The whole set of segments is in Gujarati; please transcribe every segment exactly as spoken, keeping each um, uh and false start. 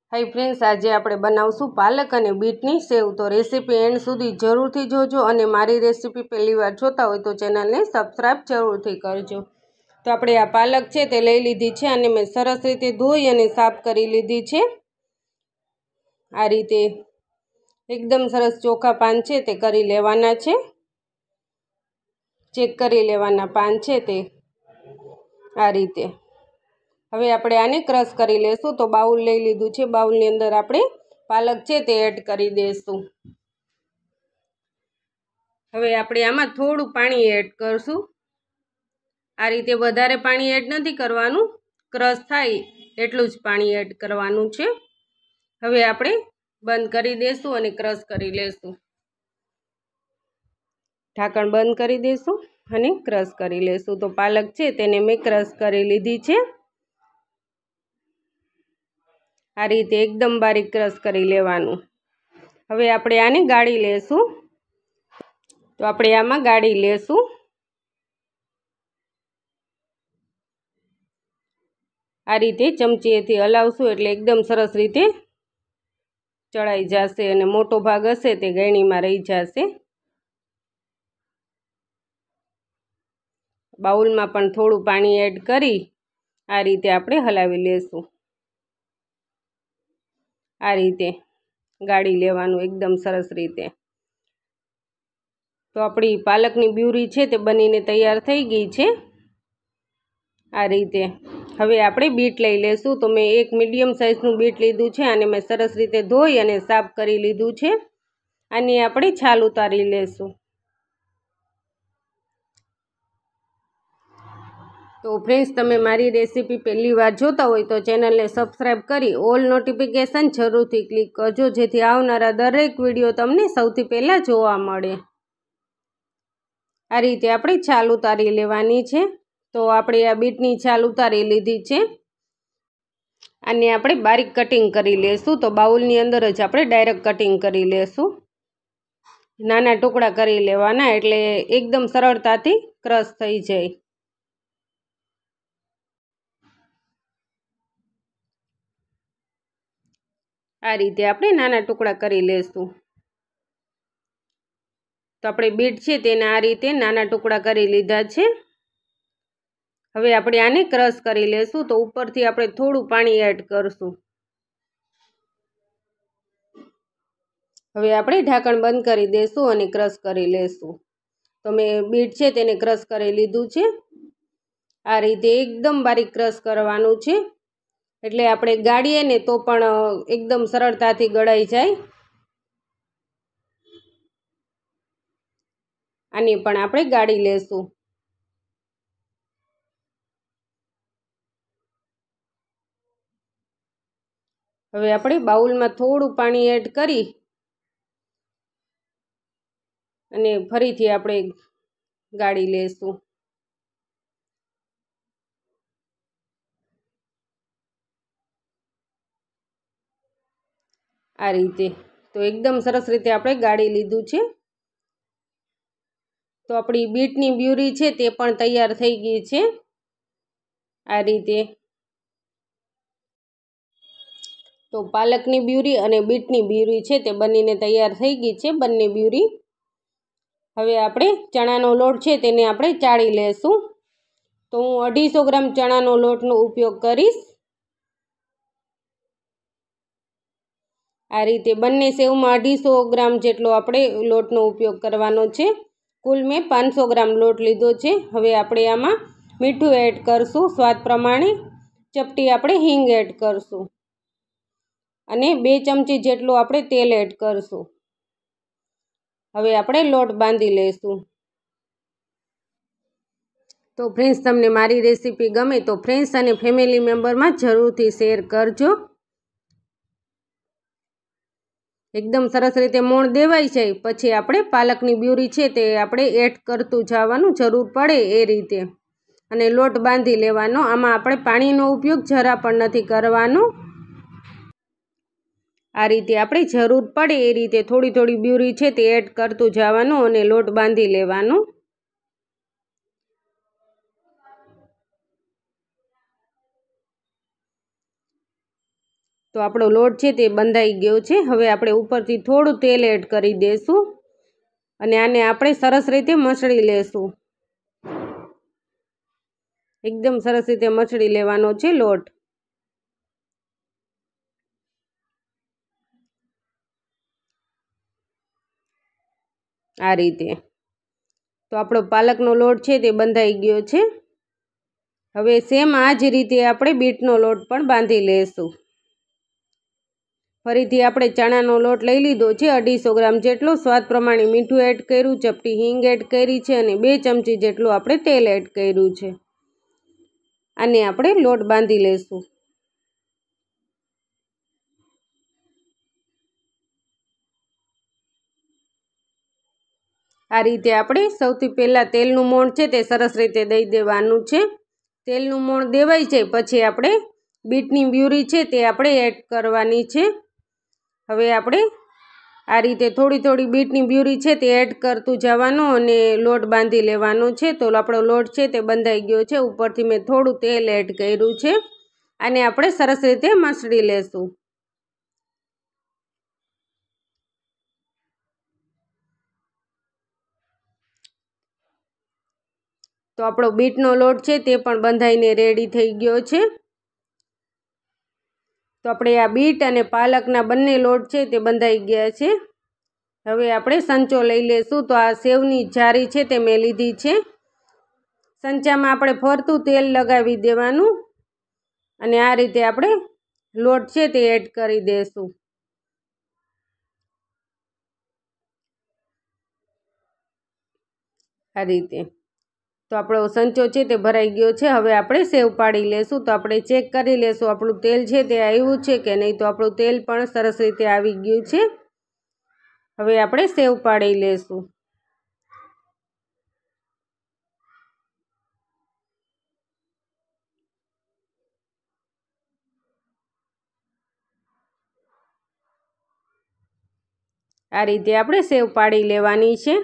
हाय फ्रेंड्स, आज આપણે બનાવશું પાલક અને બીટની સેવ। તો રેસીપી એન્ડ સુધી જરૂરથી જોજો અને મારી રેસીપી પહેલી વાર જોતા હોય તો ચેનલને સબસ્ક્રાઇબ જરૂરથી કરજો। તો આપણે આ પાલક છે તે લઈ લીધી છે અને મેં સરસ રીતે ધોઈ અને સાફ કરી લીધી છે। આ રીતે એકદમ સરસ ચોખ્ખા પાન છે તે કરી લેવાના છે। ચેક કરી લેવાના પાન છે તે આ રીતે। હવે આપણે આને ક્રશ કરી લેશું। તો બાઉલ લઈ લીધું છે, બાઉલની અંદર આપણે પાલક છે તે એડ કરી દઈશું। હવે આપણે આમાં થોડું પાણી એડ કરશું। આ રીતે વધારે પાણી એડ નથી કરવાનું, ક્રશ થાય એટલું જ પાણી એડ કરવાનું છે। હવે આપણે બંધ કરી દઈશું અને ક્રશ કરી લેશું। ઢાંકણ બંધ કરી દઈશું અને ક્રશ કરી લેશું। તો પાલક છે તેને મેં ક્રશ કરી લીધી છે। આ રીતે એકદમ બારીક ક્રશ કરી લેવાનું। હવે આપણે આને ગાળી લેશું। તો આપણે આમાં ગાળી લેશું। આ રીતે ચમચીએથી હલાવશું એટલે એકદમ સરસ રીતે ચડાઈ જશે અને મોટો ભાગ હશે તે ગળણીમાં રહી જશે। બાઉલમાં પણ થોડું પાણી એડ કરી આ રીતે આપણે હલાવી લેશું। આ રીતે ગાળી લેવાનું એકદમ સરસ રીતે। તો આપણી પાલકની પ્યુરી છે તે બનીને તૈયાર થઈ ગઈ છે। આ રીતે હવે આપણે બીટ લઈ લેશું। તો મેં એક મીડિયમ સાઇઝનું બીટ લીધું છે, આને મેં સરસ રીતે ધોઈ અને સાફ કરી લીધું છે। આની આપણે છાલ ઉતારી લેશું। તો ફ્રેન્ડ્સ, તમે મારી રેસીપી પહેલી વાર જોતા હોય તો ચેનલને સબસ્ક્રાઈબ કરી ઓલ નોટિફિકેશન જરૂરથી ક્લિક કરજો, જેથી આવનારા દરેક વિડીયો તમને સૌથી પહેલાં જોવા મળે। આ રીતે આપણે છાલ ઉતારી લેવાની છે। તો આપણે આ બીટની છાલ ઉતારી લીધી છે। આને આપણે બારીક કટિંગ કરી લેશું। તો બાઉલની અંદર જ આપણે ડાયરેક્ટ કટિંગ કરી લેશું। નાના ટુકડા કરી લેવાના એટલે એકદમ સરળતાથી ક્રશ થઈ જાય। આ રીતે આપણે નાના ટુકડા કરી લેશું। તો આપણે બીટ છે તેને આ રીતે નાના ટુકડા કરી લીધા છે। હવે આપણે આને ક્રશ કરી લેશું। તો ઉપરથી આપણે થોડું પાણી એડ કરશું। હવે આપણે ઢાંકણ બંધ કરી દઈશું અને ક્રશ કરી લેશું। તો મેં બીટ છે તેને ક્રશ કરી લીધું છે। આ રીતે એકદમ બારીક ક્રશ કરવાનું છે એટલે આપણે ગાળીએ ને તો પણ એકદમ સરળતાથી ગળાઈ જાય। આની પણ આપણે ગાળી લેશું। હવે આપણે બાઉલમાં થોડું પાણી એડ કરી અને ફરીથી આપણે ગાળી લેશું। આ રીતે તો એકદમ સરસ રીતે આપણે ગાળી લીધું છે। તો આપણી બીટની પ્યુરી છે તે પણ તૈયાર થઈ ગઈ છે। આ રીતે તો પાલકની પ્યુરી અને બીટની પ્યુરી છે તે બનીને તૈયાર થઈ ગઈ છે, બંને પ્યુરી। હવે આપણે ચણાનો લોટ છે તેને આપણે ચાળી લેશું। તો હું અઢીસો ગ્રામ ચણાનો લોટનો ઉપયોગ કરીશ। આ રીતે બંને સેવમાં અઢીસો ગ્રામ જેટલો આપણે લોટનો ઉપયોગ કરવાનો છે। કુલ મેં પાંચસો ગ્રામ લોટ લીધો છે। હવે આપણે આમાં મીઠું એડ કરશું સ્વાદ પ્રમાણે। ચપટી આપણે હિંગ એડ કરશું અને બે ચમચી જેટલું આપણે તેલ એડ કરશું। હવે આપણે લોટ બાંધી લઈશું। તો ફ્રેન્ડ્સ, તમને મારી રેસીપી ગમે તો ફ્રેન્ડ્સ અને ફેમિલી મેમ્બરમાં જરૂરથી શેર કરજો। એકદમ સરસ રીતે મોણ દેવાઈ જાય પછી આપણે પાલકની પ્યુરી છે તે આપણે એડ કરતું જવાનું જરૂર પડે એ રીતે અને લોટ બાંધી લેવાનો। આમાં આપણે પાણીનો ઉપયોગ જરા પણ નથી કરવાનો। આ રીતે આપણે જરૂર પડે એ રીતે થોડી થોડી પ્યુરી છે તે એડ કરતું જવાનું અને લોટ બાંધી લેવાનો। તો આપણો લોટ છે તે બંધાઈ ગયો છે। હવે આપણે ઉપરથી થોડું તેલ એડ કરી દઈશું અને આને આપણે સરસ રીતે મસળી લેશું। એકદમ સરસ રીતે મસળી લેવાનો છે લોટ। આ રીતે તો આપણો પાલકનો લોટ છે તે બંધાઈ ગયો છે। હવે સેમ આ જ રીતે આપણે બીટનો લોટ પણ બાંધી લેશું। ફરીથી આપણે ચણાનો લોટ લઈ લીધો છે અઢીસો ગ્રામ જેટલો, સ્વાદ પ્રમાણે મીઠું એડ કર્યું, ચપટી હિંગ એડ કરી છે અને બે ચમચી જેટલું આપણે તેલ એડ કર્યું છે। આને આપણે લોટ બાંધી લેશું। આ રીતે આપણે સૌથી પહેલાં તેલનું મોણ છે તે સરસ રીતે દઈ દેવાનું છે। તેલનું મોણ દેવાઈ જાય પછી આપણે બીટની પ્યુરી છે તે આપણે એડ કરવાની છે। હવે આપણે આ રીતે થોડી થોડી બીટની પ્યુરી છે તે એડ કરતું જવાનું અને લોટ બાંધી લેવાનો છે। તો આપણો લોટ છે તે બંધાઈ ગયો છે। ઉપરથી મેં થોડું તેલ એડ કર્યું છે। આને આપણે સરસ રીતે મસળી લેશું। તો આપણો બીટનો લોટ છે તે પણ બંધાઈને રેડી થઈ ગયો છે। તો આપણે આ બીટ અને પાલકના બંને લોટ છે તે બંધાઈ ગયા છે। હવે આપણે સંચો લઈ લેશું। તો આ સેવની જારી છે તે મેં લીધી છે। સંચામાં આપણે ફરતું તેલ લગાવી દેવાનું અને આ રીતે આપણે લોટ છે તે એડ કરી દઈશું। આ રીતે તો આપણો સંચો છે તે ભરાઈ ગયો છે। હવે આપણે સેવ પાડી લેશું। તો આપણે ચેક કરી લેશું આપણું તેલ છે તે આવ્યું છે કે નહીં। તો આપણું તેલ પણ સરસ રીતે આવી ગયું છે। હવે આપણે સેવ પાડી લેશું। આ રીતે આપણે સેવ પાડી લેવાની છે।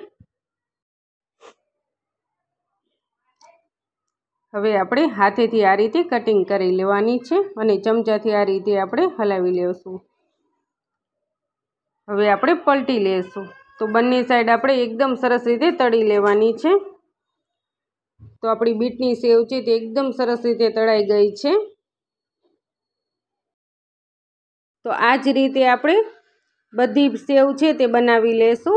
હવે આપણે હાથેથી આ રીતે કટિંગ કરી લેવાની છે અને ચમચાથી આ રીતે આપણે હલાવી લેશું। હવે આપણે પલટી લેશું। તો બંને સાઈડ આપણે એકદમ સરસ રીતે તળી લેવાની છે। તો આપણી બીટની સેવ છે તે એકદમ સરસ રીતે તળાઈ ગઈ છે। તો આ જ રીતે આપણે બધી સેવ છે તે બનાવી લેશું।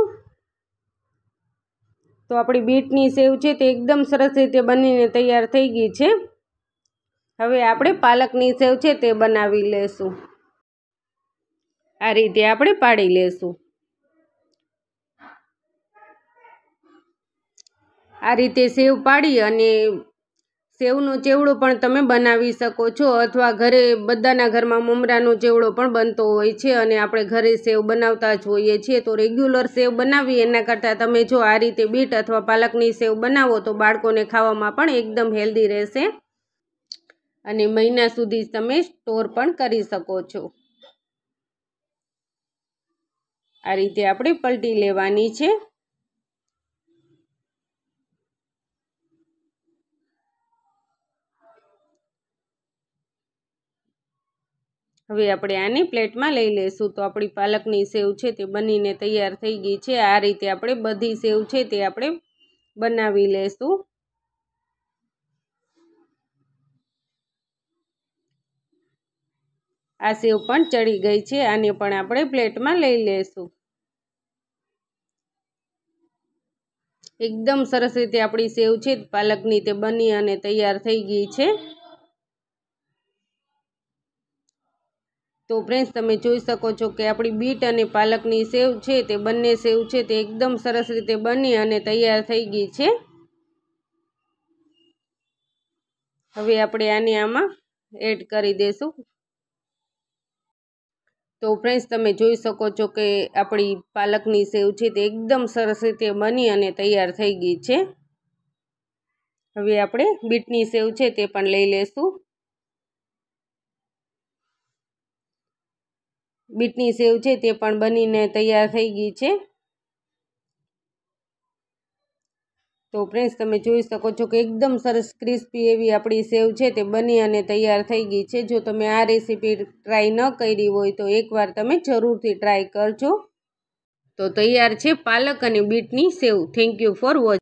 તો આપણી બીટની સેવ છે તે એકદમ સરસ રીતે બનીને તૈયાર થઈ ગઈ છે। હવે આપણે પાલકની સેવ છે તે બનાવી લેશું। આ રીતે આપણે પાડી લેશું। આ રીતે સેવ પાડી અને સેવનો ચેવડો પણ તમે બનાવી શકો છો અથવા ઘરે બધાના ઘરમાં મમરાનો ચેવડો પણ બનતો હોય છે અને આપણે ઘરે સેવ બનાવતા જ હોઈએ છીએ। તો રેગ્યુલર સેવ બનાવી એના કરતાં તમે જો આ રીતે બીટ અથવા પાલકની સેવ બનાવો તો બાળકોને ખાવામાં પણ એકદમ હેલ્ધી રહેશે અને મહિના સુધી તમે સ્ટોર પણ કરી શકો છો। આ રીતે આપણે પલટી લેવાની છે। હવે આપણે આને પ્લેટમાં લઈ લેશું। તો આપણી પાલકની સેવ છે તે બનીને તૈયાર થઈ ગઈ છે। આ રીતે આપણે બધી સેવ છે તે આપણે બનાવી લેશું। આ સેવ પણ ચડી ગઈ છે। આને પણ આપણે પ્લેટમાં લઈ લેશું। એકદમ સરસ રીતે આપણી સેવ છે પાલકની તે બની અને તૈયાર થઈ ગઈ છે। તો ફ્રેન્ડ્સ તમે જોઈ શકો છો કે આપણી બીટ અને પાલકની સેવ છે તે બંને સેવ છે તે એકદમ સરસ રીતે બની અને તૈયાર થઈ ગઈ છે। હવે આપણે આને આમાં એડ કરી દઈશું। તો ફ્રેન્ડ્સ તમે જોઈ શકો છો કે આપણી પાલકની સેવ છે તે એકદમ સરસ રીતે બની અને તૈયાર થઈ ગઈ છે। હવે આપણે બીટની સેવ છે તે પણ લઈ લેશું। બીટની સેવ છે તે પણ બનીને તૈયાર થઈ ગઈ છે। તો ફ્રેન્ડ્સ તમે જોઈ શકો છો કે એકદમ સરસ ક્રિસ્પી એવી આપણી સેવ છે તે બની અને તૈયાર થઈ ગઈ છે. જો તમે આ રેસીપી ટ્રાય ન કરી હોય તો એકવાર તમે જરૂરથી ટ્રાય કરજો. તો તૈયાર છે પાલક અને બીટની સેવ. Thank you for watching.